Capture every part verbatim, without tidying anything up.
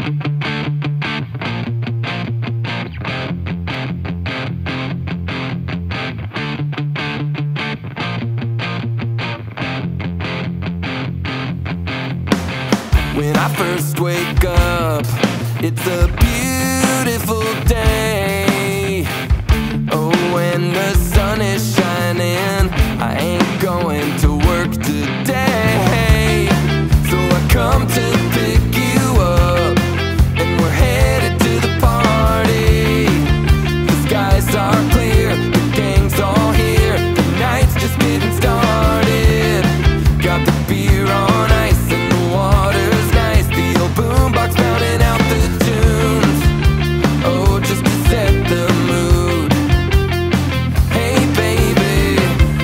When I first wake up, it's a beautiful day. Oh, when the sun is shining, I ain't going to work today. So I come to pick you up, and we're headed to the party. The skies are clear, the gang's all here, the night's just getting started. Got the beer on ice and the water's nice, the old boombox pounding out the tunes. Oh, just to set the mood. Hey baby,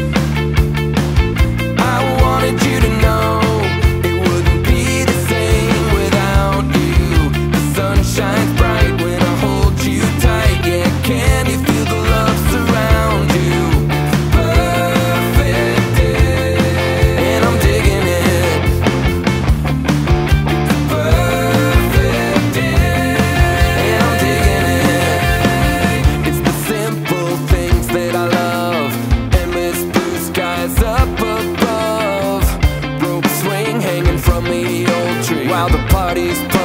I wanted you to know it wouldn't be the same without you. The sun shines bright when I hold you tight. Yeah, can you feel the love surround you? Perfect day, and I'm digging it. Perfect day, and I'm digging it. It's the simple things that I love. Endless blue skies up above, rope swing hanging from the old tree while the party's playing.